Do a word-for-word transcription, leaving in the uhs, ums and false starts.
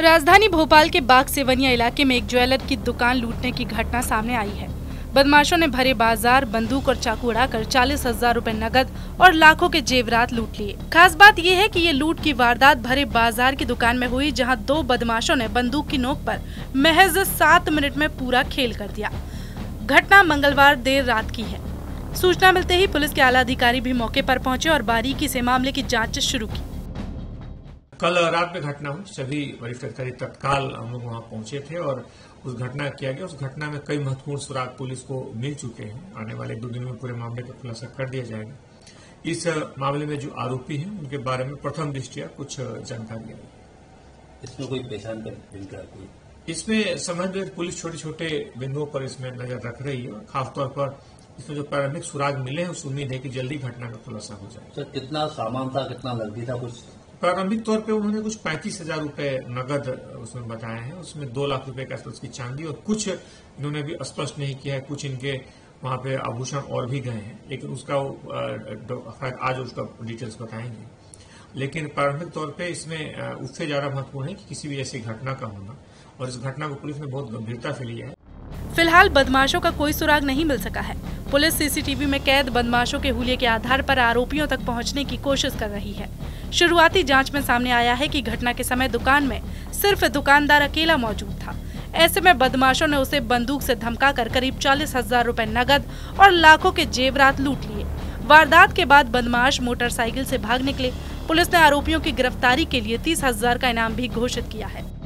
राजधानी भोपाल के बाग सेवनिया इलाके में एक ज्वेलर की दुकान लूटने की घटना सामने आई है। बदमाशों ने भरे बाजार बंदूक और चाकू उड़ाकर चालीस हजार रूपए नकद और लाखों के जेवरात लूट लिए। खास बात यह है कि ये लूट की वारदात भरे बाजार की दुकान में हुई, जहां दो बदमाशों ने बंदूक की नोक पर महज सात मिनट में पूरा खेल कर दिया। घटना मंगलवार देर रात की है। सूचना मिलते ही पुलिस के आला अधिकारी भी मौके पर पहुंचे और बारीकी से मामले की जांच शुरू की। कल रात में घटना हुई, सभी वरिष्ठ अधिकारी तत्काल हम लोग वहां पहुंचे थे और उस घटना किया गया। उस घटना में कई महत्वपूर्ण सुराग पुलिस को मिल चुके हैं। आने वाले दो दिनों में पूरे मामले का खुलासा कर दिया जाएगा। इस मामले में जो आरोपी हैं उनके बारे में प्रथम दृष्टिया कुछ जानकारी है। इसमें कोई पहचान का बिंदु कोई इसमें समझ में पुलिस छोटे छोटे बिंदुओं पर इसमें नजर रख रही है। खासतौर पर इसमें जो प्रारंभिक सुराग मिले हैं, उस उम्मीद है कि जल्दी घटना का खुलासा हो जाए। सर, कितना सामान था, कितना नकदी था? कुछ प्रारंभिक तौर पे उन्होंने कुछ पैंतीस हजार रूपये नगद उसमें बताए हैं। उसमें दो लाख रुपए के आसपास की चांदी और कुछ इन्होंने भी स्पष्ट नहीं किया है, कुछ इनके वहां पे आभूषण और भी गए हैं, लेकिन उसका आज उसका डिटेल्स बताएंगे। लेकिन प्रारंभिक तौर पे इसमें उससे ज्यादा महत्वपूर्ण है कि किसी भी ऐसी घटना का होना, और इस घटना को पुलिस ने बहुत गंभीरता से लिया है। फिलहाल बदमाशों का कोई सुराग नहीं मिल सका है। पुलिस सीसीटीवी में कैद बदमाशों के हुलिये के आधार पर आरोपियों तक पहुंचने की कोशिश कर रही है। शुरुआती जांच में सामने आया है कि घटना के समय दुकान में सिर्फ दुकानदार अकेला मौजूद था। ऐसे में बदमाशों ने उसे बंदूक से धमकाकर करीब चालीस हजार रूपए नकद और लाखों के जेवरात लूट लिए। वारदात के बाद बदमाश मोटरसाइकिल से भाग निकले। पुलिस ने आरोपियों की गिरफ्तारी के लिए तीस हजार का इनाम भी घोषित किया है।